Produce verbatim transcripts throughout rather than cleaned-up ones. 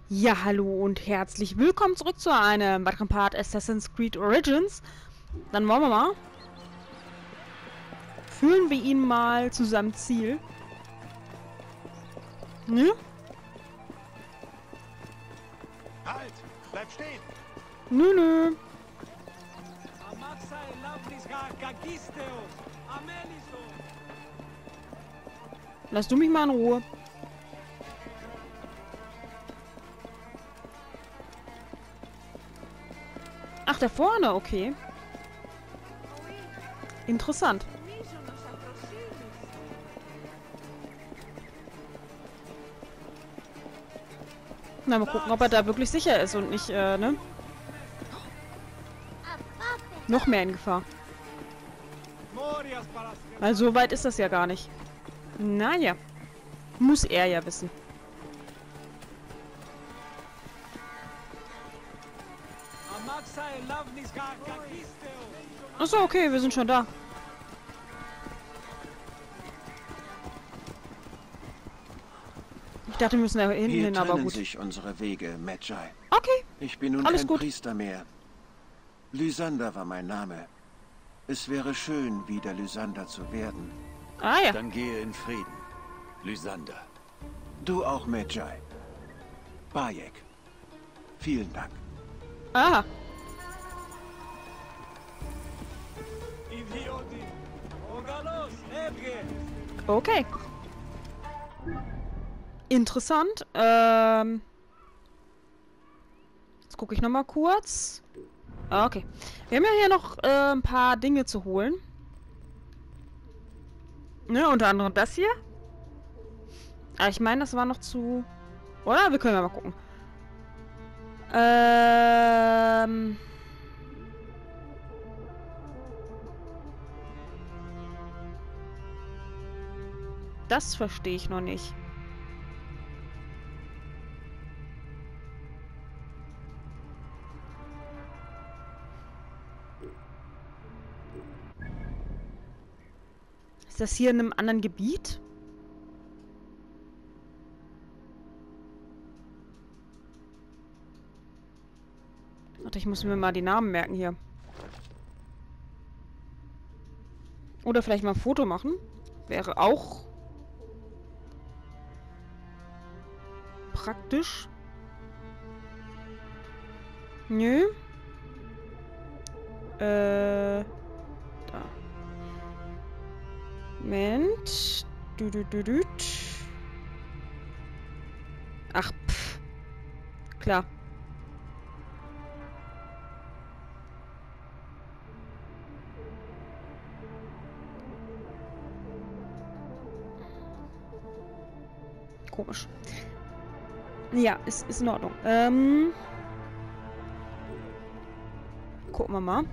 Ja, hallo und herzlich willkommen zurück zu einem weiteren Part Assassin's Creed Origins. Dann wollen wir mal. Führen wir ihn mal zu seinem Ziel. Ne? Halt! Bleib stehen! Nö, nö. Lass du mich mal in Ruhe. Ach, da vorne, okay. Interessant. Na, mal gucken, ob er da wirklich sicher ist und nicht, äh, ne? Noch mehr in Gefahr. Weil so weit ist das ja gar nicht. Naja. Muss er ja wissen. Achso, okay, wir sind schon da. Ich dachte, wir müssen da hinten Hier hin, aber trennen gut. sich unsere Wege, Magi. Okay. Ich bin nun Alles kein gut. Priester mehr. Lysander war mein Name. Es wäre schön, wieder Lysander zu werden. Ah ja. Dann gehe in Frieden, Lysander. Du auch, Magi. Bayek. Vielen Dank. Aha. Okay. Interessant. Ähm. Jetzt gucke ich noch mal kurz. Ah, okay. Wir haben ja hier noch äh, ein paar Dinge zu holen. Ne, unter anderem das hier. Ah, ich meine, das war noch zu... Oder? Wir können ja mal gucken. Ähm... Das verstehe ich noch nicht. Ist das hier in einem anderen Gebiet? Warte, ich muss mir mal die Namen merken hier. Oder vielleicht mal ein Foto machen. Wäre auch praktisch. Nö. Äh. Da. Moment. Du, du, du, du. Ach, pff. Klar. Komisch. Ja, ist, ist in Ordnung. Ähm. Gucken wir mal.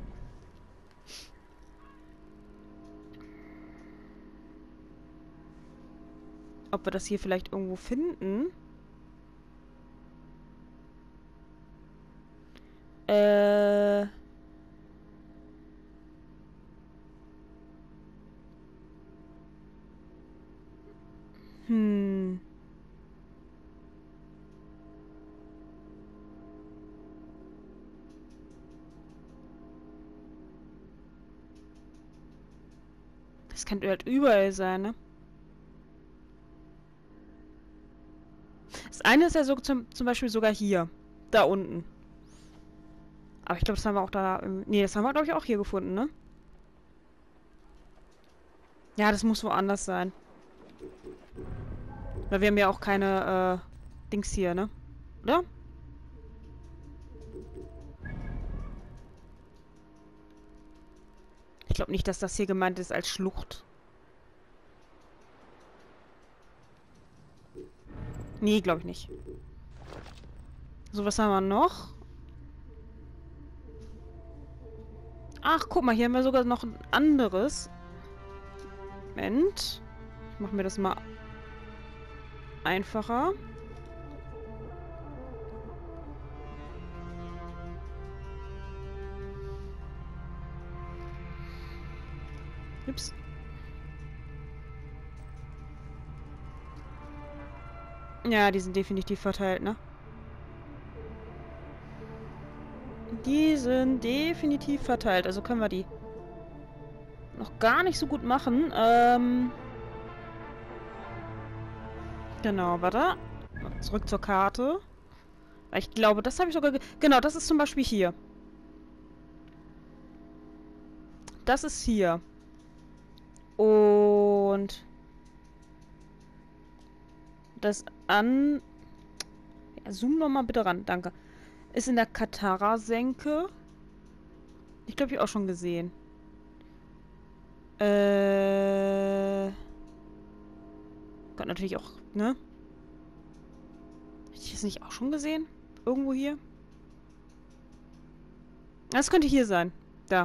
Ob wir das hier vielleicht irgendwo finden. Äh. Hm. Das kann halt überall sein, ne? Das eine ist ja so zum, zum Beispiel sogar hier. Da unten. Aber ich glaube, das haben wir auch da... Im, nee, das haben wir, glaube ich, auch hier gefunden, ne? Ja, das muss woanders sein. Weil wir haben ja auch keine, äh, Dings hier, ne? Oder? Ich glaube nicht, dass das hier gemeint ist als Schlucht. Nee, glaube ich nicht. So, was haben wir noch? Ach, guck mal, hier haben wir sogar noch ein anderes. Moment. Ich mache mir das mal einfacher. Ups. Ja, die sind definitiv verteilt, ne? Die sind definitiv verteilt. Also können wir die noch gar nicht so gut machen. Ähm... Genau, warte. Zurück zur Karte. Ich glaube, das habe ich sogar... Genau, das ist zum Beispiel hier. Das ist hier. Und... Das an... Ja, zoom noch mal bitte ran, danke. Ist in der Katara-Senke. Ich glaube, ich auch schon gesehen. Äh... Gott, natürlich auch, ne? Hätte ich das nicht auch schon gesehen? Irgendwo hier? Das könnte hier sein. Da.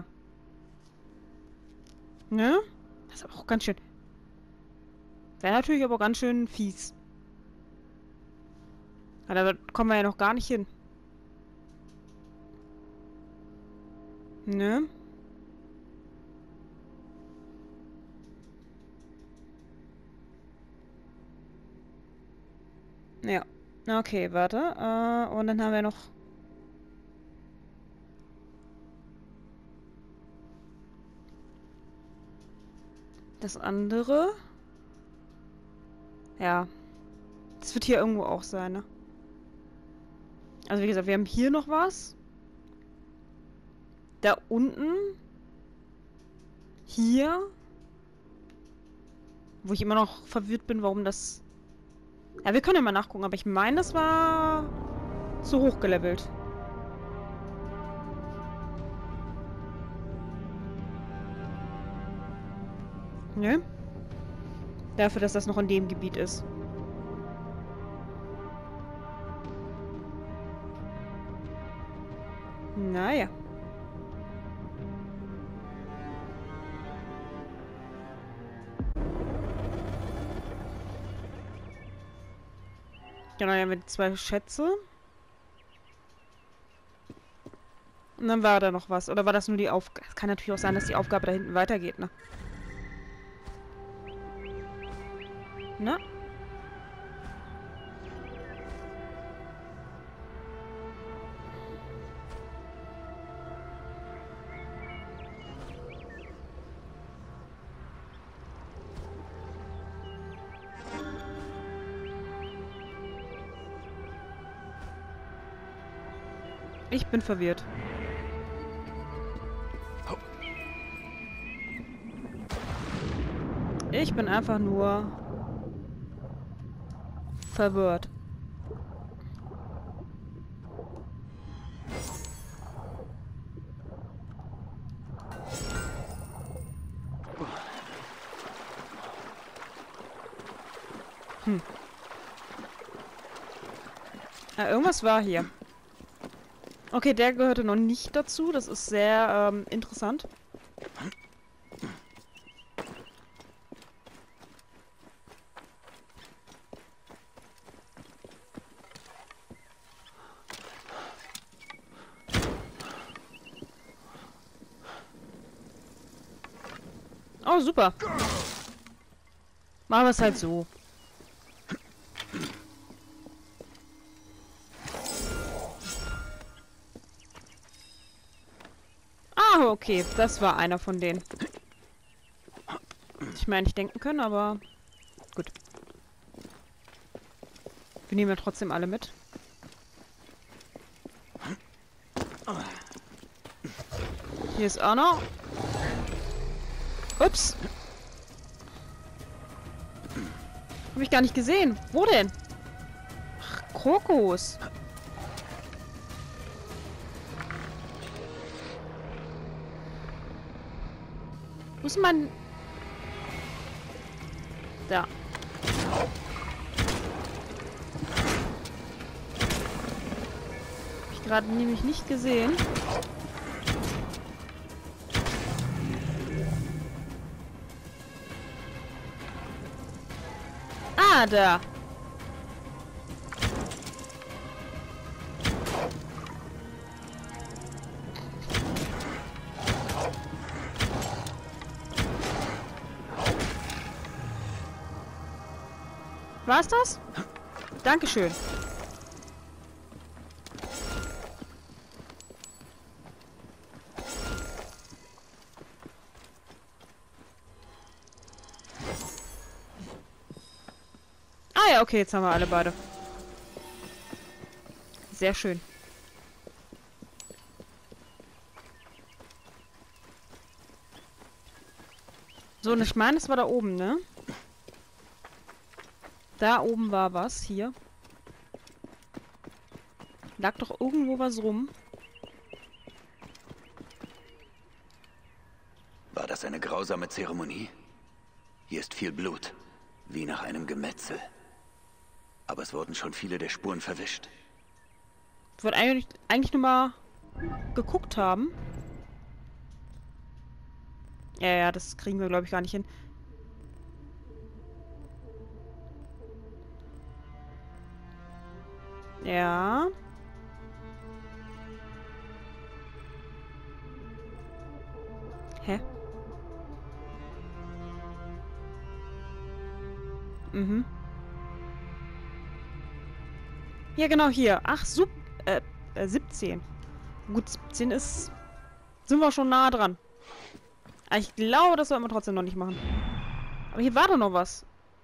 Ne? Das ist aber auch ganz schön... Wäre natürlich aber ganz schön fies. Aber da kommen wir ja noch gar nicht hin. Ne? Ja. Okay, warte. Äh, und dann haben wir noch... Das andere. Ja. Das wird hier irgendwo auch sein, ne? Also wie gesagt, wir haben hier noch was. Da unten. Hier. Wo ich immer noch verwirrt bin, warum das... Ja, wir können ja mal nachgucken, aber ich meine, das war so hochgelevelt. Ne? Dafür, dass das noch in dem Gebiet ist. Naja. Genau, hier haben wir zwei Schätze. Und dann war da noch was. Oder war das nur die Aufgabe? Es kann natürlich auch sein, dass die Aufgabe da hinten weitergeht, ne? Ne? Ich bin verwirrt. Ich bin einfach nur verwirrt. Hm. Ah, irgendwas war hier. Okay, der gehörte noch nicht dazu. Das ist sehr ähm, interessant. Oh, super. Machen wir es halt so. Ah, okay. Das war einer von denen. Ich meine, nicht denken können, aber gut. Wir nehmen ja trotzdem alle mit. Hier ist auch noch. Ups. Hab ich gar nicht gesehen. Wo denn? Ach, Krokus. Wo ist mein... Da. Hab ich gerade nämlich nicht gesehen. Ah, da. War's das? Dankeschön. ja, okay, jetzt haben wir alle beide. Sehr schön. So, und ich meine, es war da oben, ne? Da oben war was, hier. Lag doch irgendwo was rum. War das eine grausame Zeremonie? Hier ist viel Blut, wie nach einem Gemetzel. Aber es wurden schon viele der Spuren verwischt. Ich wollte eigentlich, eigentlich nur mal geguckt haben. Ja, ja, das kriegen wir, glaube ich, gar nicht hin. Ja. Hä? Mhm. Ja, genau hier. Ach, sub, äh, äh, siebzehn. Gut, siebzehn ist... Sind wir schon nah dran. Aber ich glaube, das sollten wir trotzdem noch nicht machen. Aber hier war doch noch was.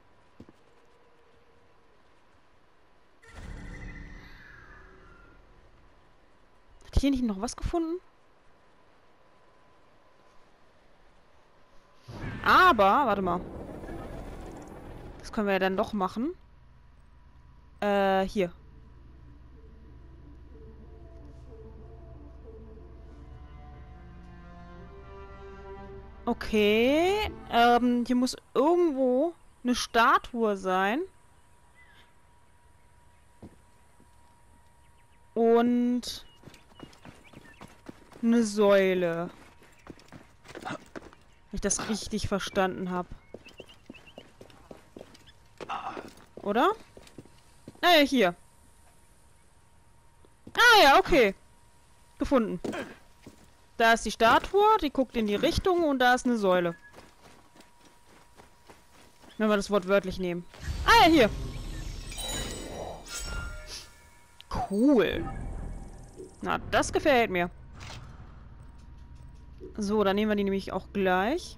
Hat hier nicht noch was gefunden? Aber, warte mal. Das können wir ja dann doch machen. Äh, hier. Okay. Ähm, hier muss irgendwo eine Statue sein. Und eine Säule. Wenn ich das richtig verstanden habe. Oder? Ah ja, hier. Ah ja, okay. Gefunden. Da ist die Statue, die guckt in die Richtung und da ist eine Säule. Wenn wir das Wort wörtlich nehmen. Ah ja, hier. Cool. Na, das gefällt mir. So, dann nehmen wir die nämlich auch gleich.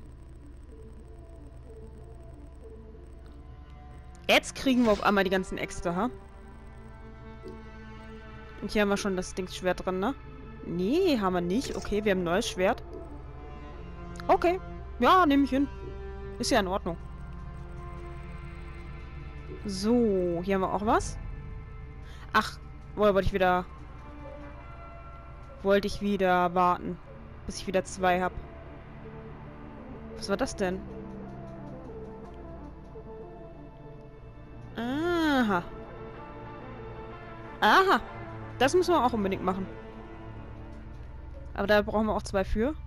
Jetzt kriegen wir auf einmal die ganzen Äxte, ha? Und hier haben wir schon das Dingsschwert drin, ne? Nee, haben wir nicht. Okay, wir haben ein neues Schwert. Okay. Ja, nehme ich hin. Ist ja in Ordnung. So, hier haben wir auch was. Ach, wollte ich wieder... Wollte ich wieder warten, bis ich wieder zwei habe. Was war das denn? Aha. Aha. Das müssen wir auch unbedingt machen. Aber da brauchen wir auch zwei für.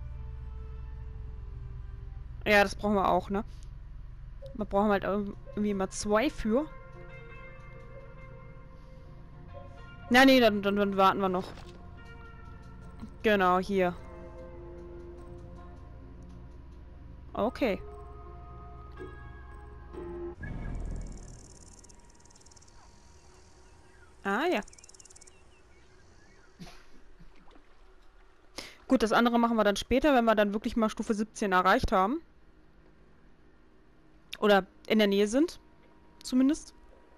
Ja, das brauchen wir auch, ne? Wir brauchen halt irgendwie mal zwei für. Na, nee, dann, dann, dann warten wir noch. Genau, hier. Okay. Ah, ja. Gut, das andere machen wir dann später, wenn wir dann wirklich mal Stufe siebzehn erreicht haben. Oder in der Nähe sind. Zumindest.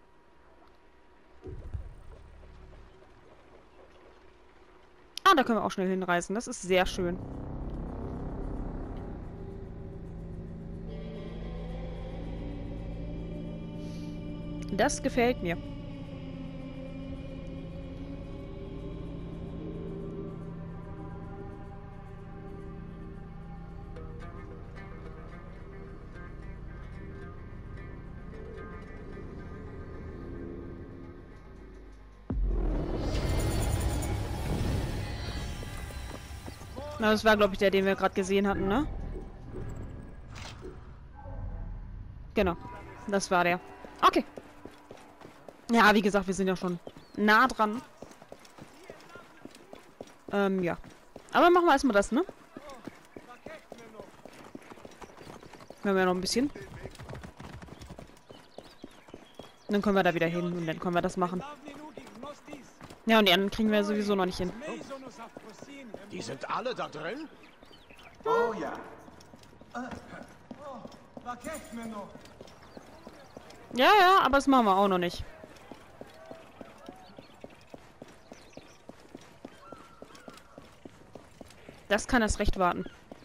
Ah, da können wir auch schnell hinreisen. Das ist sehr schön. Das gefällt mir. Na, das war, glaube ich, der, den wir gerade gesehen hatten, ne? Genau. Das war der. Okay. Ja, wie gesagt, wir sind ja schon nah dran. Ähm, ja. Aber machen wir erstmal das, ne? Wir haben ja noch ein bisschen. Und dann können wir da wieder hin und dann können wir das machen. Ja, und die anderen kriegen wir sowieso noch nicht hin. Die sind alle da drin? Oh ja. Ja, ja, aber das machen wir auch noch nicht. Das kann erst recht warten.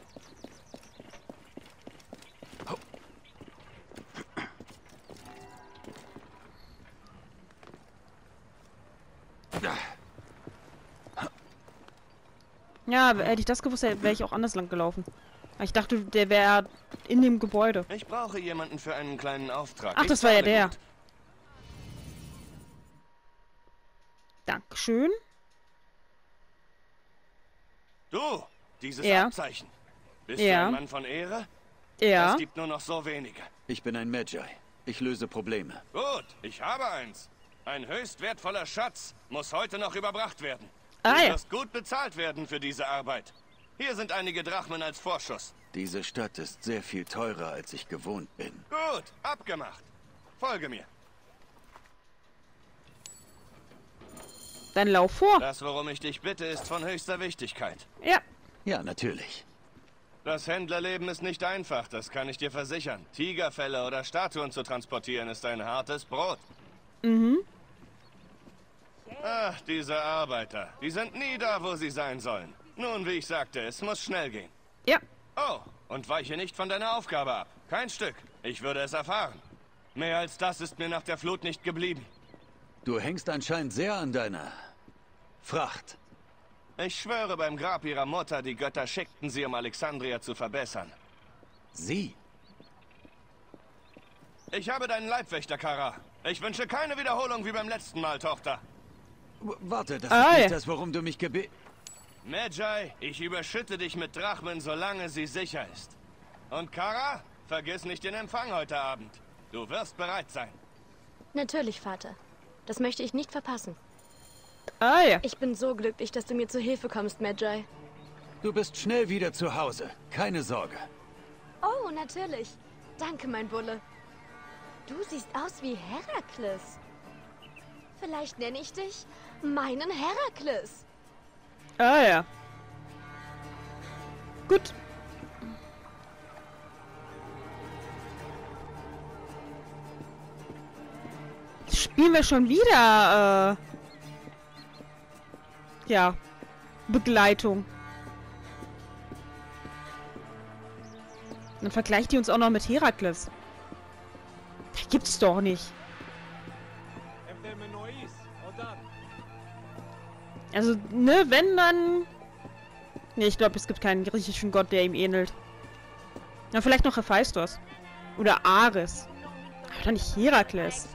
Ja, hätte ich das gewusst, wäre ich auch anders lang gelaufen. Ich dachte, der wäre in dem Gebäude. Ich brauche jemanden für einen kleinen Auftrag. Ach, Ich das war ja zahle der. gut. Dankeschön. Du, dieses Ja. Abzeichen. Bist Ja. du ein Mann von Ehre? Ja. Es gibt nur noch so wenige. Ich bin ein Magi. Ich löse Probleme. Gut, ich habe eins. Ein höchst wertvoller Schatz muss heute noch überbracht werden. Ah, Du ja. wirst gut bezahlt werden für diese Arbeit. Hier sind einige Drachmen als Vorschuss. Diese Stadt ist sehr viel teurer, als ich gewohnt bin. Gut, abgemacht. Folge mir. Dann lauf vor. Das, worum ich dich bitte, ist von höchster Wichtigkeit. Ja. Ja, natürlich. Das Händlerleben ist nicht einfach, das kann ich dir versichern. Tigerfelle oder Statuen zu transportieren ist ein hartes Brot. Mhm. Ach, diese Arbeiter. Die sind nie da, wo sie sein sollen. Nun, wie ich sagte, es muss schnell gehen. Ja. Oh, und weiche nicht von deiner Aufgabe ab. Kein Stück. Ich würde es erfahren. Mehr als das ist mir nach der Flut nicht geblieben. Du hängst anscheinend sehr an deiner Fracht. Ich schwöre beim Grab ihrer Mutter, die Götter schickten sie, um Alexandria zu verbessern. Sie? Ich habe deinen Leibwächter, Kara. Ich wünsche keine Wiederholung wie beim letzten Mal, Tochter. W warte, das Ah, ist ja. nicht das, worum du mich gebe... Magi, ich überschütte dich mit Drachmen, solange sie sicher ist. Und Kara, vergiss nicht den Empfang heute Abend. Du wirst bereit sein. Natürlich, Vater. Das möchte ich nicht verpassen. Ah ja. Ich bin so glücklich, dass du mir zu Hilfe kommst, Magi. Du bist schnell wieder zu Hause. Keine Sorge. Oh, natürlich. Danke, mein Bulle. Du siehst aus wie Herakles. Vielleicht nenne ich dich meinen Herakles. Ah ja. Gut. Spielen wir schon wieder, äh... ja. Begleitung. Dann vergleicht die uns auch noch mit Herakles. Das gibt's doch nicht. Also, ne, wenn dann... Ne, ich glaube, es gibt keinen griechischen Gott, der ihm ähnelt. Na, vielleicht noch Hephaistos. Oder Ares. Aber doch nicht Herakles.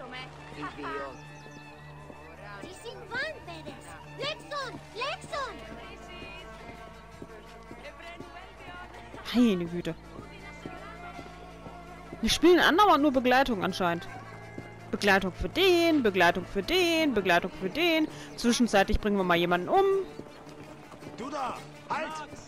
Meine Güte. Wir spielen andauernd nur Begleitung anscheinend. Begleitung für den, Begleitung für den, Begleitung für den. Zwischenzeitlich bringen wir mal jemanden um. Du da! Halt!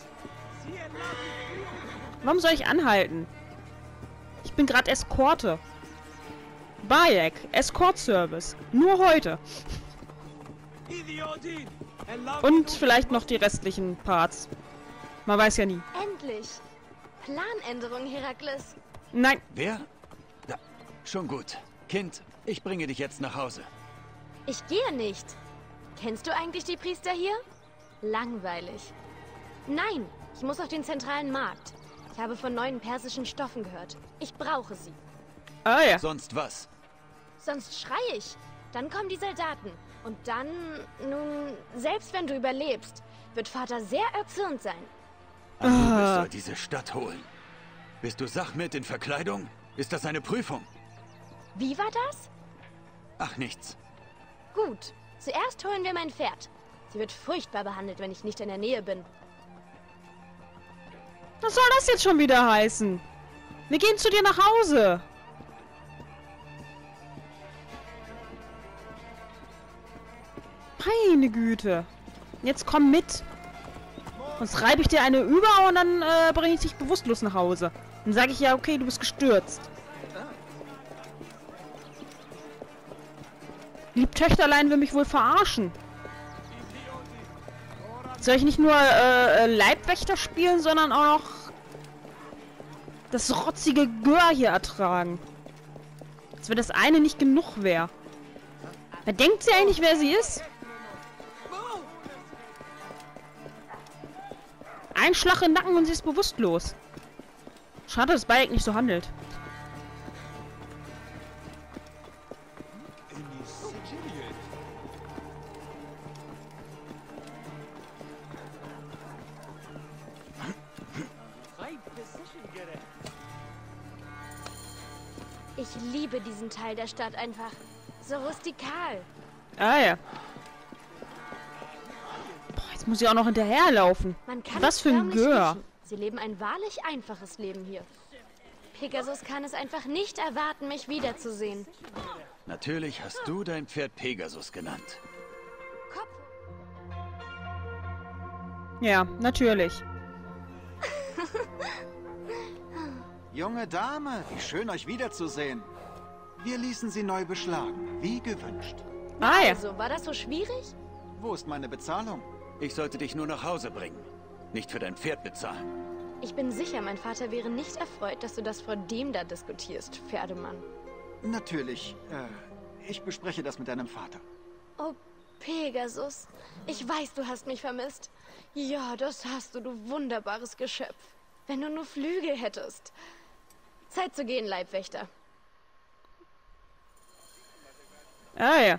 Warum soll ich anhalten? Ich bin gerade Eskorte. Bayek, Escort-Service. Nur heute. Idiotin! Und vielleicht noch die restlichen Parts. Man weiß ja nie. Endlich. Planänderung, Herakles. Nein. Wer? Da. Schon gut. Kind, ich bringe dich jetzt nach Hause. Ich gehe nicht. Kennst du eigentlich die Priester hier? Langweilig. Nein, ich muss auf den zentralen Markt. Ich habe von neuen persischen Stoffen gehört. Ich brauche sie. Ah ja. Sonst was? Sonst schreie ich. Dann kommen die Soldaten. Und dann, nun, selbst wenn du überlebst, wird Vater sehr erzürnt sein. Anubis soll diese Stadt holen. Bist du Sachmet in Verkleidung? Ist das eine Prüfung? Wie war das? Ach, nichts. Gut. Zuerst holen wir mein Pferd. Sie wird furchtbar behandelt, wenn ich nicht in der Nähe bin. Was soll das jetzt schon wieder heißen? Wir gehen zu dir nach Hause. Meine Güte. Jetzt komm mit. Sonst reibe ich dir eine über und dann äh, bringe ich dich bewusstlos nach Hause. Dann sage ich ja, okay, du bist gestürzt. Liebtöchterlein will mich wohl verarschen. Soll ich nicht nur äh, Leibwächter spielen, sondern auch noch das rotzige Gör hier ertragen? Als wenn das eine nicht genug wäre. Wer denkt sie eigentlich, wer sie ist? Ein Schlag im Nacken und sie ist bewusstlos. Schade, dass Bayek nicht so handelt. Ich liebe diesen Teil der Stadt einfach. So rustikal. Ah ja. Boah, jetzt muss ich auch noch hinterherlaufen. Man kann Was es für ein förmlich Gör. riechen. Sie leben ein wahrlich einfaches Leben hier. Pegasus kann es einfach nicht erwarten, mich wiederzusehen. Natürlich hast du dein Pferd Pegasus genannt. Kopf. Ja, natürlich. Junge Dame, wie schön euch wiederzusehen. Wir ließen sie neu beschlagen, wie gewünscht. Ah ja. Also, war das so schwierig? Wo ist meine Bezahlung? Ich sollte dich nur nach Hause bringen. Nicht für dein Pferd bezahlen. Ich bin sicher, mein Vater wäre nicht erfreut, dass du das vor dem da diskutierst, Pferdemann. Natürlich. Äh, ich bespreche das mit deinem Vater. Oh, Pegasus. Ich weiß, du hast mich vermisst. Ja, das hast du, du wunderbares Geschöpf. Wenn du nur Flügel hättest. Zeit zu gehen, Leibwächter. Ah ja.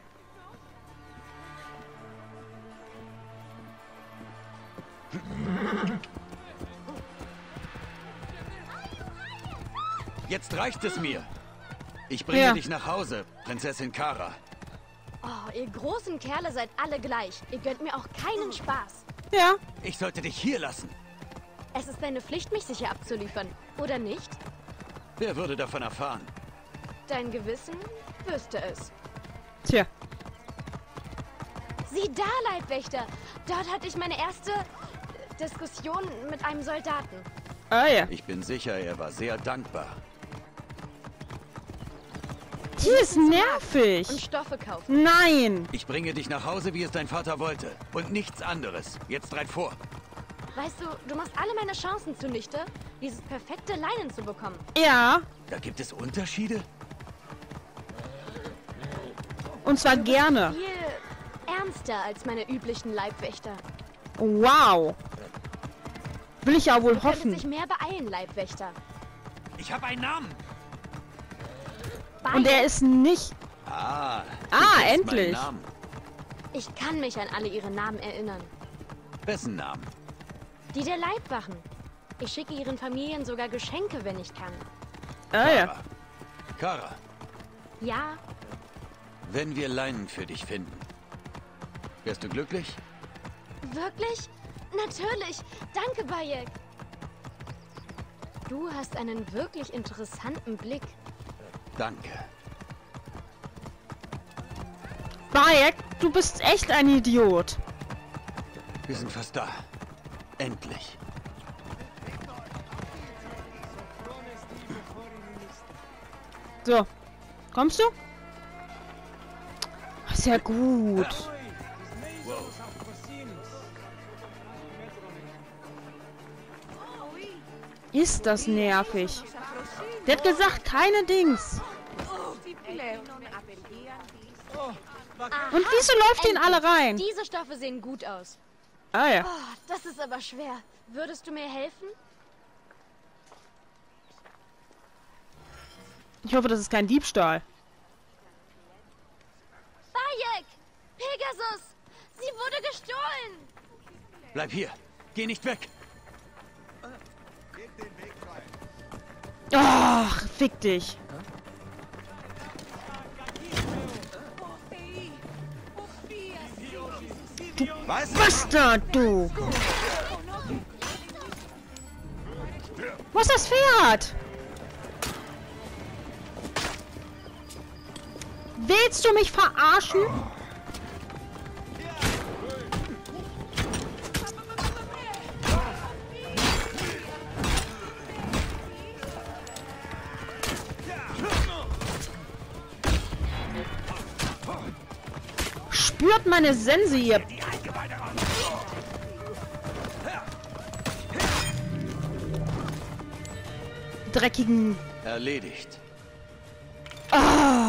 Jetzt reicht es mir. Ich bringe Ja. dich nach Hause, Prinzessin Kara. Oh, ihr großen Kerle seid alle gleich. Ihr gönnt mir auch keinen Spaß. Ja. Ich sollte dich hier lassen. Es ist deine Pflicht, mich sicher abzuliefern. Oder nicht? Wer würde davon erfahren? Dein Gewissen wüsste es. Tja. Sieh da, Leibwächter. Dort hatte ich meine erste äh, Diskussion mit einem Soldaten. Ah ja. Ich bin sicher, er war sehr dankbar. Die ist Und nervig. Stoffe kaufen. Nein. Ich bringe dich nach Hause, wie es dein Vater wollte. Und nichts anderes. Jetzt reit vor. Weißt du, du machst alle meine Chancen zunichte, dieses perfekte Leinen zu bekommen. Ja. Da gibt es Unterschiede? Und zwar gerne. Viel ernster als meine üblichen Leibwächter. Wow. Will ich ja wohl Du könntest dich hoffen. mehr beeilen, Leibwächter. Ich habe einen Namen. Und er Bayek, ist nicht... Ah, du Ah, kennst meinen endlich. Namen. ich kann mich an alle ihre Namen erinnern. Wessen Namen? Die der Leibwachen. Ich schicke ihren Familien sogar Geschenke, wenn ich kann. Ah ja. Kara. Kara, Ja, wenn wir Leinen für dich finden, wärst du glücklich? wirklich? Natürlich. Danke, Bayek. Du hast einen wirklich interessanten Blick. Danke. Bayek, du bist echt ein Idiot. Wir sind fast da. Endlich. So. Kommst du? Sehr gut. Ist das nervig. Der hat gesagt, keine Dings. Und wieso läuft den alle rein? Diese Stoffe sehen gut aus. Ah ja. Oh, das ist aber schwer. Würdest du mir helfen? Ich hoffe, das ist kein Diebstahl. Bayek! Pegasus! Sie wurde gestohlen! Bleib hier. Geh nicht weg. Ach, fick dich. Du Bastard, du! Wo ist das Pferd? Willst du mich verarschen? Spürt meine Sense, ihr... dreckigen... Erledigt. Ah!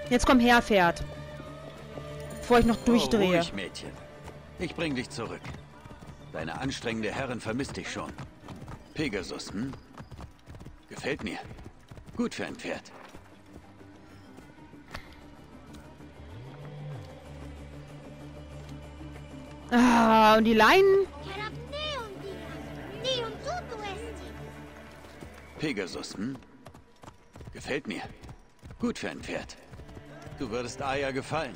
Jetzt komm her, Pferd. Bevor ich noch durchdrehe. Oh, ruhig, Mädchen. Ich bring dich zurück. Deine anstrengende Herrin vermisst dich schon. Pegasus, hm? Gefällt mir. Gut für ein Pferd. Ah, und die Leinen? Pegasus, hm? Gefällt mir. Gut für ein Pferd. Du würdest Aya gefallen.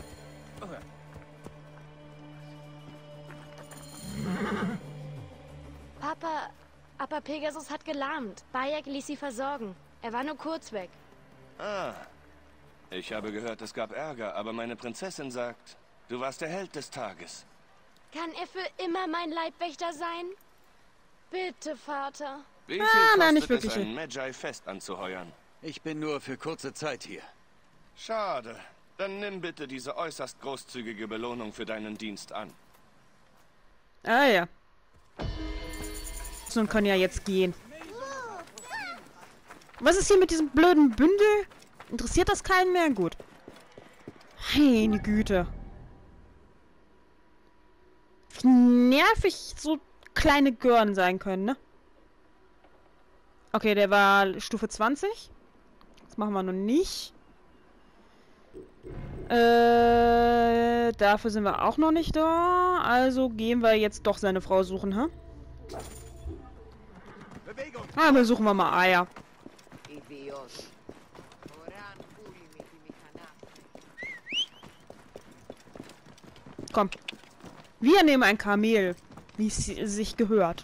Papa, aber Pegasus hat gelahmt. Bayek ließ sie versorgen. Er war nur kurz weg. Ah, ich habe gehört, es gab Ärger, aber meine Prinzessin sagt, du warst der Held des Tages. Kann er für immer mein Leibwächter sein? Bitte, Vater. Wie viel Ah, nein, nicht kostet es, wirklich. ein Magi-Fest anzuheuern? Ich bin nur für kurze Zeit hier. Schade. Dann nimm bitte diese äußerst großzügige Belohnung für deinen Dienst an. Ah ja. So, und können ja jetzt gehen. Was ist hier mit diesem blöden Bündel? Interessiert das keinen mehr? Gut. Meine Güte. Wie nervig so kleine Gören sein können, ne? Okay, der war Stufe zwanzig. Das machen wir noch nicht. Äh, dafür sind wir auch noch nicht da. Also gehen wir jetzt doch seine Frau suchen, hä? Ah, dann suchen wir mal Aya. Komm. Wir nehmen ein Kamel, wie es sich gehört.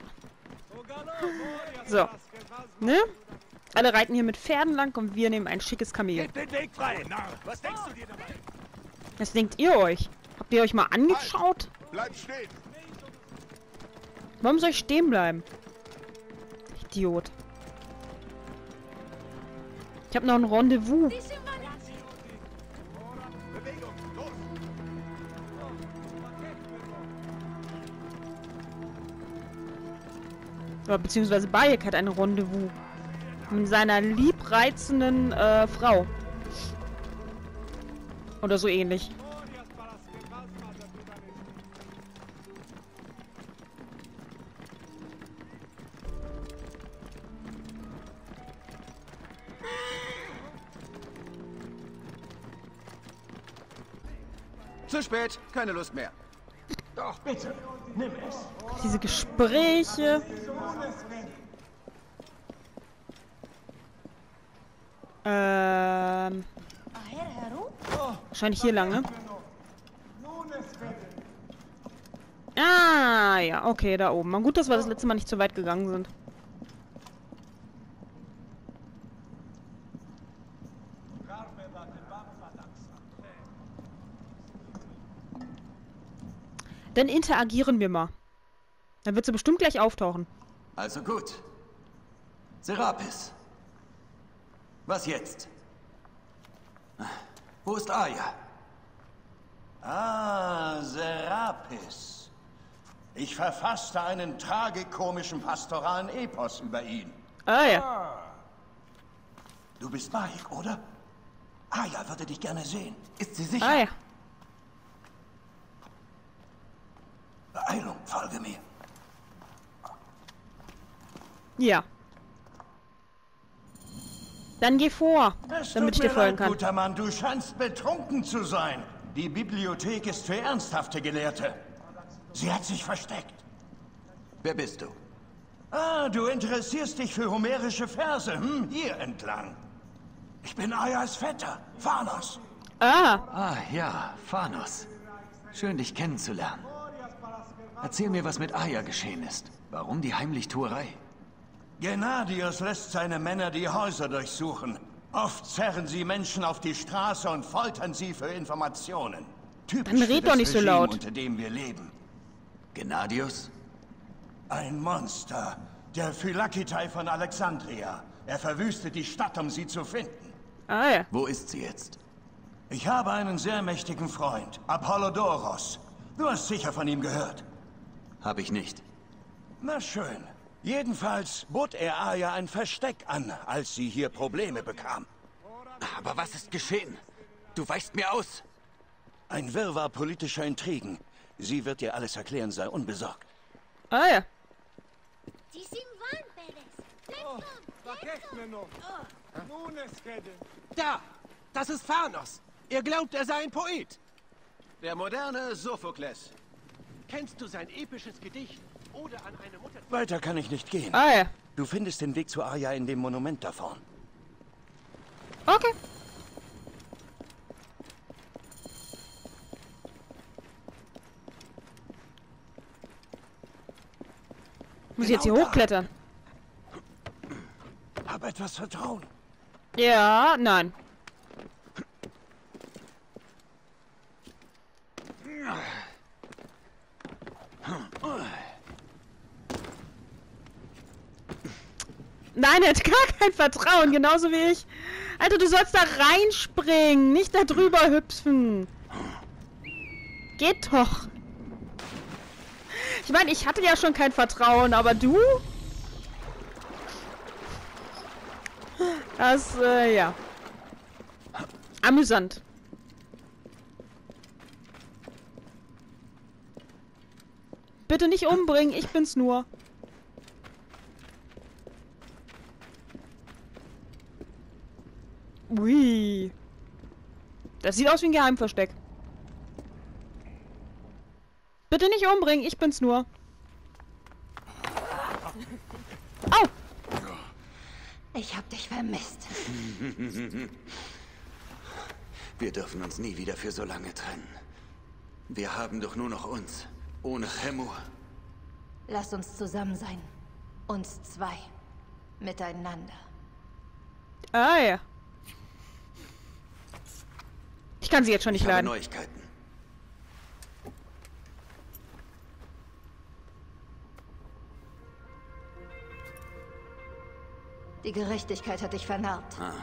So. Ne? Alle reiten hier mit Pferden lang und wir nehmen ein schickes Kamel. Den Weg frei, Narr. Was denkst du dir dabei? Was denkt ihr euch? Habt ihr euch mal angeschaut? Bleib stehen. Warum soll ich stehen bleiben? Idiot. Ich habe noch ein Rendezvous. Bewegung, los. Oder beziehungsweise Bayek hat ein Rendezvous. Mit seiner liebreizenden äh, Frau. Oder so ähnlich. Zu spät, keine Lust mehr. Doch, bitte. Nimm es. Diese Gespräche. Ähm. Wahrscheinlich hier lang, ne? Ah, ja, okay, da oben. Mal gut, dass wir das letzte Mal nicht so weit gegangen sind. Dann interagieren wir mal. Dann wird sie bestimmt gleich auftauchen. Also gut. Serapis. Was jetzt? Wo ist Aya? Ah, Serapis. Ich verfasste einen tragikomischen pastoralen Epos über ihn. Ah ja. Du bist Bayek, oder? Aya würde dich gerne sehen. Ist sie sicher? Ah ja. Beeilung, folge mir. Ja. Dann geh vor, Es damit ich tut dir mir folgen leid, kann. guter Mann, du scheinst betrunken zu sein. Die Bibliothek ist für ernsthafte Gelehrte. Sie hat sich versteckt. Wer bist du? Ah, du interessierst dich für homerische Verse, hm? Hier entlang. Ich bin Ayas Vetter, Phanos. Ah, Ah, ja, Phanos. Schön, dich kennenzulernen. Erzähl mir, was mit Aya geschehen ist. Warum die Heimlichtuerei? Gennadios lässt seine Männer die Häuser durchsuchen. Oft zerren sie Menschen auf die Straße und foltern sie für Informationen. Typisch Dann für red das doch nicht so Regime, laut. unter dem wir leben. Gennadios? Ein Monster. Der Phylakitai von Alexandria. Er verwüstet die Stadt, um sie zu finden. ah ja. Wo ist sie jetzt? Ich habe einen sehr mächtigen Freund, Apollodoros. Du hast sicher von ihm gehört. Hab ich nicht. Na schön. Jedenfalls bot er Aya ein Versteck an, als sie hier Probleme bekam. Aber was ist geschehen? Du weichst mir aus. Ein Wirrwarr politischer Intrigen. Sie wird dir alles erklären, sei unbesorgt. Ah ja. Da! Das ist Phanos! Er glaubt, er sei ein Poet! Der moderne Sophokles. Kennst du sein episches Gedicht? Oder an eine Mutter... Weiter kann ich nicht gehen. Ah ja. Du findest den Weg zu Arya in dem Monument da vorn. Okay. Muss ich jetzt hier Genau da. hochklettern? Hab etwas Vertrauen. Ja, nein. Nein, er hat gar kein Vertrauen, genauso wie ich. Alter, du sollst da reinspringen, nicht da drüber hüpfen. Geht doch. Ich meine, ich hatte ja schon kein Vertrauen, aber du? Das, äh, ja. Amüsant. Bitte nicht umbringen, ich bin's nur. Ui. Das sieht aus wie ein Geheimversteck. Bitte nicht umbringen, ich bin's nur. Au! Ich hab dich vermisst. Wir dürfen uns nie wieder für so lange trennen. Wir haben doch nur noch uns. Ohne Chemo. Lass uns zusammen sein. Uns zwei. Miteinander. Ah ja. Ich kann sie jetzt schon nicht Ich habe leiden. Neuigkeiten. Die Gerechtigkeit hat dich vernarbt. Ah.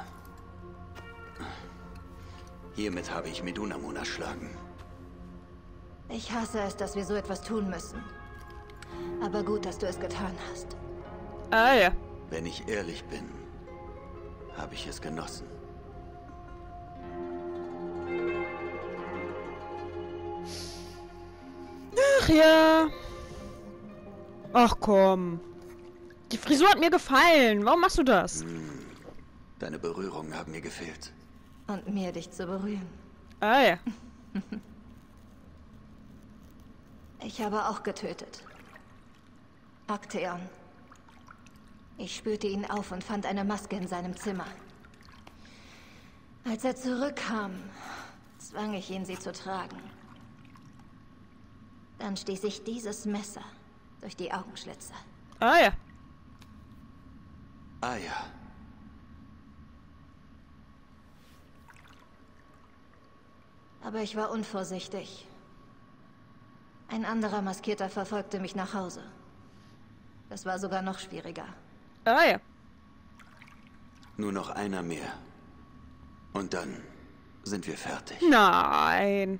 Hiermit habe ich Medunamun erschlagen. Ich hasse es, dass wir so etwas tun müssen. Aber gut, dass du es getan hast. Ah ja. Wenn ich ehrlich bin, habe ich es genossen. Ach ja. Ach komm. Die Frisur hat mir gefallen. Warum machst du das? Hm. Deine Berührungen haben mir gefehlt. Und mir, dich zu berühren. Ah ja. Ich habe auch getötet. Actaeon. Ich spürte ihn auf und fand eine Maske in seinem Zimmer. Als er zurückkam, zwang ich ihn, sie zu tragen. Dann stieß ich dieses Messer durch die Augenschlitze. Ah ja. Ah ja. Aber ich war unvorsichtig. Ein anderer Maskierter verfolgte mich nach Hause. Das war sogar noch schwieriger. Ah ja. Nur noch einer mehr. Und dann sind wir fertig. Nein.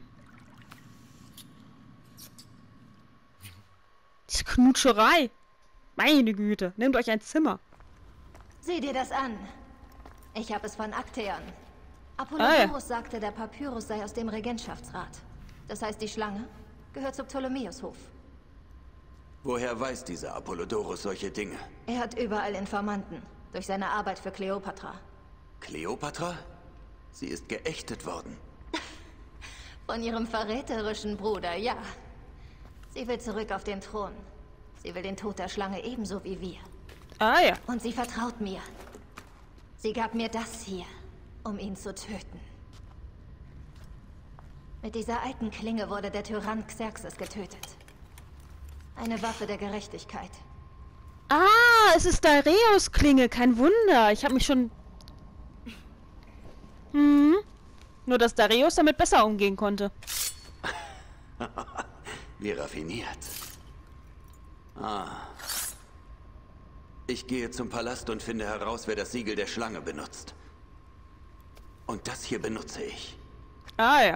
Diese Knutscherei. Meine Güte. Nehmt euch ein Zimmer. Sieh dir das an. Ich habe es von Actaeon. Apollodorus ah, ja. sagte, der Papyrus sei aus dem Regentschaftsrat. Das heißt, die Schlange gehört zum Ptolemäushof. Woher weiß dieser Apollodorus solche Dinge? Er hat überall Informanten. Durch seine Arbeit für Kleopatra. Kleopatra? Sie ist geächtet worden. Von ihrem verräterischen Bruder, ja. Sie will zurück auf den Thron. Sie will den Tod der Schlange ebenso wie wir. Ah ja. Und sie vertraut mir. Sie gab mir das hier, um ihn zu töten. Mit dieser alten Klinge wurde der Tyrann Xerxes getötet. Eine Waffe der Gerechtigkeit. Ah, es ist Dareios Klinge. Kein Wunder. Ich habe mich schon... Hm. Nur, dass Dareios damit besser umgehen konnte. Wie raffiniert. Ah. Ich gehe zum Palast und finde heraus, wer das Siegel der Schlange benutzt. Und das hier benutze ich. Ah ja.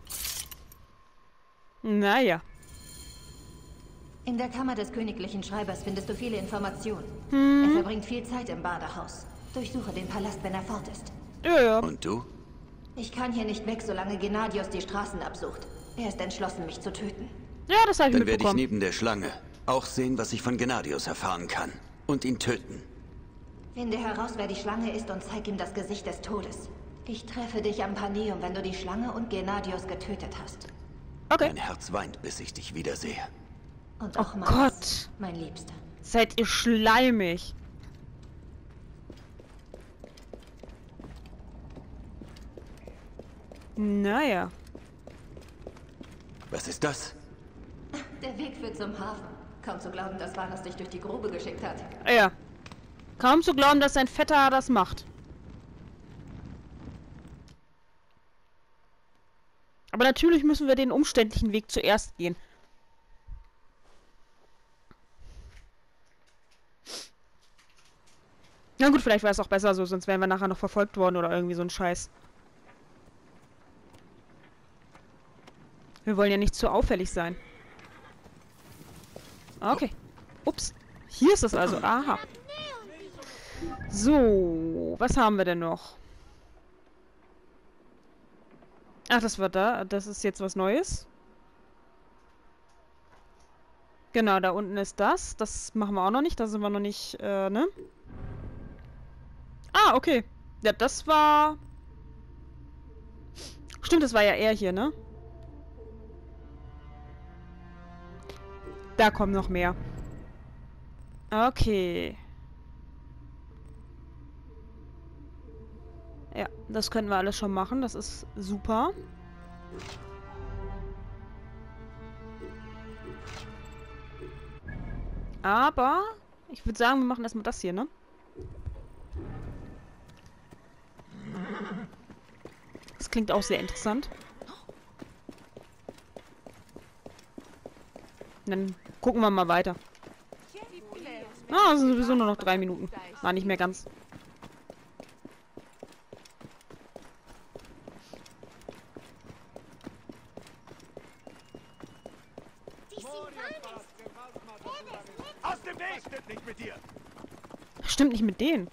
Naja. In der Kammer des königlichen Schreibers findest du viele Informationen. Hm. Er verbringt viel Zeit im Badehaus. Durchsuche den Palast, wenn er fort ist. Ja, ja. Und du? Ich kann hier nicht weg, solange Gennadios die Straßen absucht. Er ist entschlossen, mich zu töten. Ja, das habe ich Dann werde ich mitbekommen. neben der Schlange auch sehen, was ich von Gennadios erfahren kann. Und ihn töten. Finde heraus, wer die Schlange ist und zeig ihm das Gesicht des Todes. Ich treffe dich am Paneum, wenn du die Schlange und Gennadios getötet hast. Okay. Mein Herz weint, bis ich dich wiedersehe. Und auch Oh meins, Gott. mein Liebster. Seid ihr schleimig. Naja. Was ist das? Der Weg führt zum Hafen. Kaum zu glauben, dass Vanos dich durch die Grube geschickt hat. Ja. Kaum zu glauben, dass sein Vetter das macht. Aber natürlich müssen wir den umständlichen Weg zuerst gehen. Na gut, vielleicht wäre es auch besser so, sonst wären wir nachher noch verfolgt worden oder irgendwie so ein Scheiß. Wir wollen ja nicht zu auffällig sein. Okay. Ups. Hier ist es also. Aha. So, was haben wir denn noch? Ach, das war da. Das ist jetzt was Neues. Genau, da unten ist das. Das machen wir auch noch nicht. Da sind wir noch nicht, äh, ne? Ah, okay. Ja, das war... Stimmt, das war ja er hier, ne? Da kommen noch mehr. Okay. Ja, das können wir alles schon machen. Das ist super. Aber ich würde sagen, wir machen erstmal das hier, ne? Das klingt auch sehr interessant. Dann gucken wir mal weiter. Ah, das sind sowieso nur noch drei Minuten. War nicht mehr ganz. Aus dem Weg! Stimmt nicht mit dir! Stimmt nicht mit denen.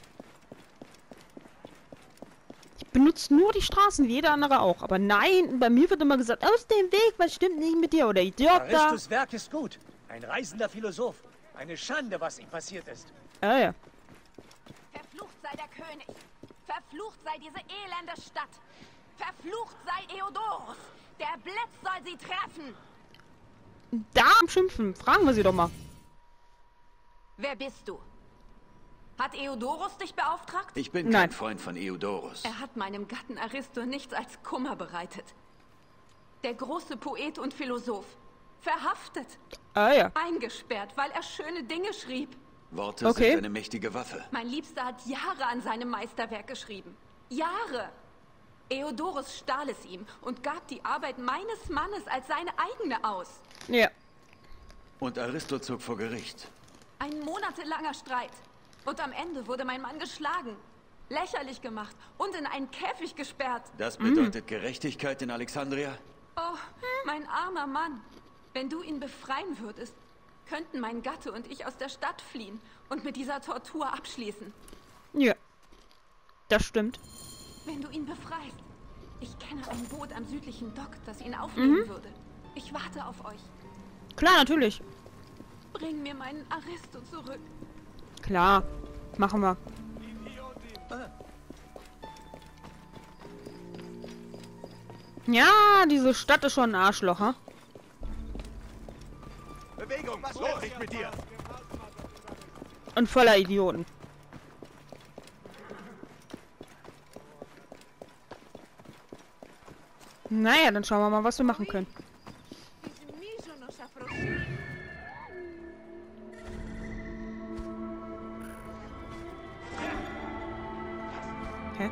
Ich benutze nur die Straßen, wie jeder andere auch. Aber nein, bei mir wird immer gesagt, aus dem Weg, was stimmt nicht mit dir? Oder Idiot da. Aristos Werk ist gut. Ein reisender Philosoph. Eine Schande, was ihm passiert ist. Ah ja. Verflucht sei der König. Verflucht sei diese elende Stadt. Verflucht sei Eodorus. Der Blitz soll sie treffen. Da am Schimpfen. Fragen wir sie doch mal. Wer bist du? Hat Eodorus dich beauftragt? Ich bin Nein. kein Freund von Eodorus. Er hat meinem Gatten Aristo nichts als Kummer bereitet. Der große Poet und Philosoph. Verhaftet. Ah ja. Eingesperrt, weil er schöne Dinge schrieb. Worte Okay. sind eine mächtige Waffe. Mein Liebster hat Jahre an seinem Meisterwerk geschrieben. Jahre! Eodorus stahl es ihm und gab die Arbeit meines Mannes als seine eigene aus. Ja. Und Aristo zog vor Gericht. Ein monatelanger Streit. Und am Ende wurde mein Mann geschlagen, lächerlich gemacht und in einen Käfig gesperrt. Das bedeutet Gerechtigkeit in Alexandria? Oh, mein armer Mann. Wenn du ihn befreien würdest, könnten mein Gatte und ich aus der Stadt fliehen und mit dieser Tortur abschließen. Ja. Das stimmt. Wenn du ihn befreist. Ich kenne ein Boot am südlichen Dock, das ihn aufnehmen Mhm. würde. Ich warte auf euch. Klar, natürlich. Bring mir meinen Aristo zurück. Klar. Machen wir. Ja, diese Stadt ist schon ein Arschloch, ha? Bewegung! Was los nicht mit dir? Und voller Idioten. Naja, dann schauen wir mal, was wir machen können. Hä?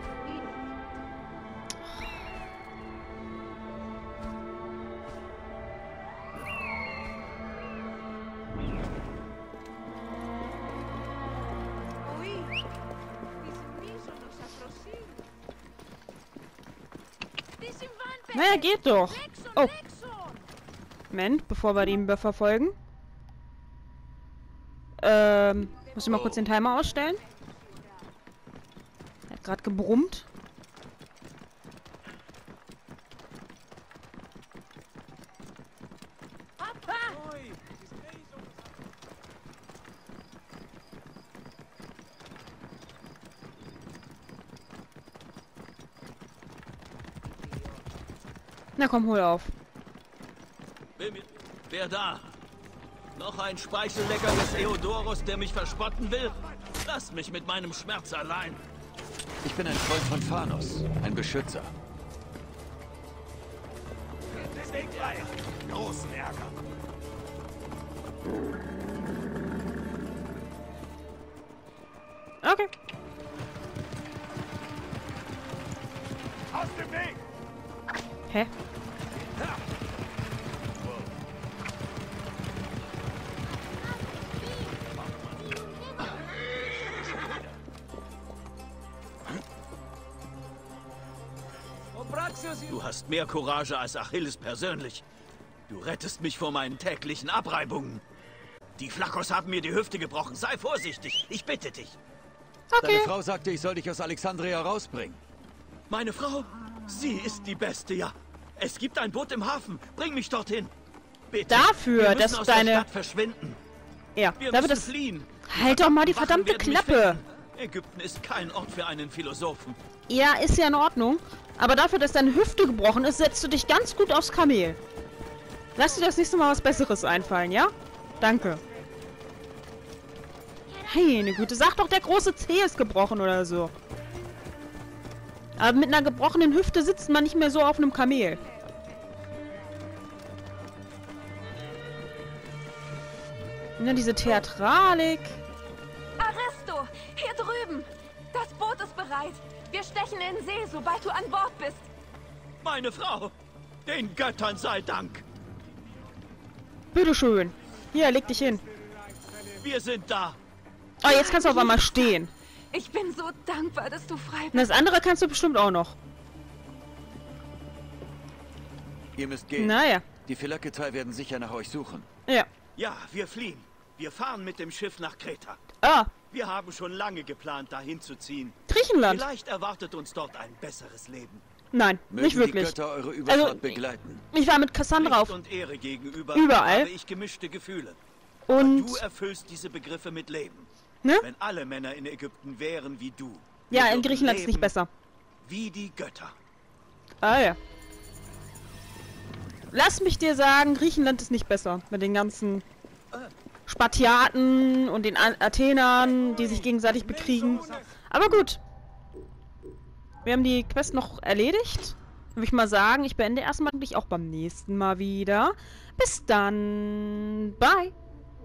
Naja, geht doch. Oh. Moment, bevor wir ihn verfolgen. Ähm, muss ich mal kurz den Timer ausstellen? Er hat gerade gebrummt. Na komm, hol auf. Wer da? Noch ein Speichellecker des Eodoros, der mich verspotten will? Lass mich mit meinem Schmerz allein. Ich bin ein Freund von Phanos, ein Beschützer. Deswegen frei. Großen Ärger. Okay. Aus dem Weg! Hä? Du hast mehr Courage als Achilles persönlich. Du rettest mich vor meinen täglichen Abreibungen. Die Flakos haben mir die Hüfte gebrochen. Sei vorsichtig. Ich bitte dich. Okay. Deine Frau sagte, ich soll dich aus Alexandria rausbringen. Meine Frau? Sie ist die Beste, ja. Es gibt ein Boot im Hafen. Bring mich dorthin. Bitte. Dafür, Wir müssen dass aus deine... der Stadt verschwinden. Ja, Wir damit müssen das... fliehen. Halt doch mal die Wachen verdammte werden mich Klappe. finden. Ägypten ist kein Ort für einen Philosophen. Ja, ist ja in Ordnung. Aber dafür, dass deine Hüfte gebrochen ist, setzt du dich ganz gut aufs Kamel. Lass dir das nächste Mal was Besseres einfallen, ja? Danke. Hey, Güte, sag doch, der große Zeh ist gebrochen oder so. Aber mit einer gebrochenen Hüfte sitzt man nicht mehr so auf einem Kamel. Ja, diese Theatralik. Aristo, hier drüben. Das Boot ist bereit. Wir stechen in den See, sobald du an Bord bist. Meine Frau, den Göttern sei Dank. Bitteschön. Hier, leg dich hin. Wir sind da. Oh, jetzt kannst du aber mal stehen. Ich bin so dankbar, dass du frei bist. Und das andere kannst du bestimmt auch noch. Ihr müsst gehen. Naja. Die Philaketei werden sicher nach euch suchen. Ja. Ja, wir fliehen. Wir fahren mit dem Schiff nach Kreta. Ah. Wir haben schon lange geplant, dahin zu ziehen. Griechenland. Vielleicht erwartet uns dort ein besseres Leben. Nein, Mögen nicht wirklich. Die Götter eure Überfahrt also, begleiten. Ich war mit Cassandra auf. Und Ehre gegenüber überall. Habe ich gemischte Gefühle. Und du erfüllst diese Begriffe mit Leben. Ne? Wenn alle Männer in Ägypten wären wie du. Ja, in Griechenland ist nicht besser. Wie die Götter. Ah ja. Lass mich dir sagen, Griechenland ist nicht besser. Mit den ganzen Spartiaten und den A Athenern, die sich gegenseitig bekriegen. Aber gut. Wir haben die Quest noch erledigt. Würde ich mal sagen, ich beende erstmal dich auch beim nächsten Mal wieder. Bis dann. Bye.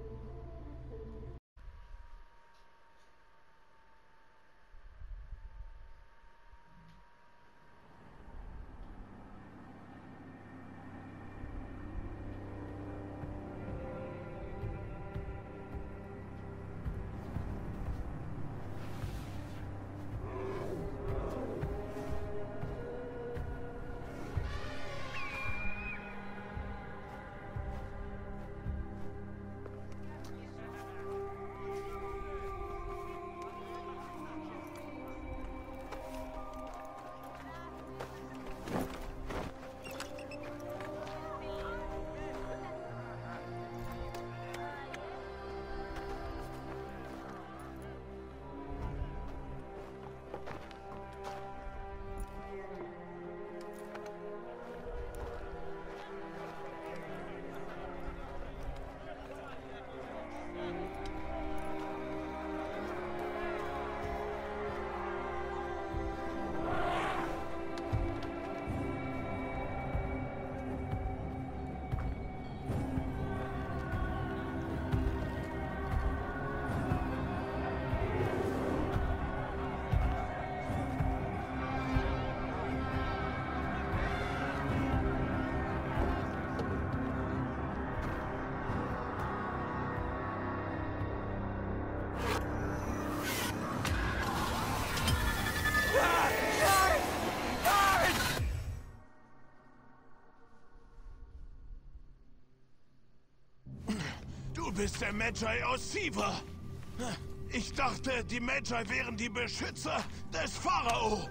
Du bist der Magi aus Siva. Ich dachte, die Magi wären die Beschützer des Pharao.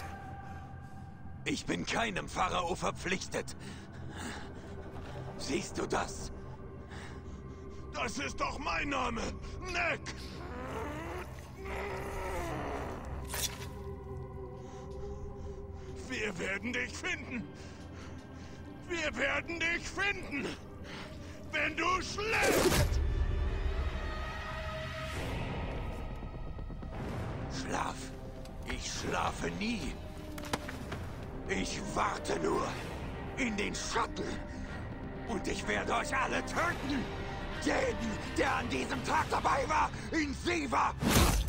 Ich bin keinem Pharao verpflichtet. Siehst du das? Das ist doch mein Name. Neck. Wir werden dich finden. Wir werden dich finden, wenn du schläfst. Schlaf. Ich schlafe nie. Ich warte nur in den Schatten. Und ich werde euch alle töten. Jeden, der an diesem Tag dabei war, in Siva.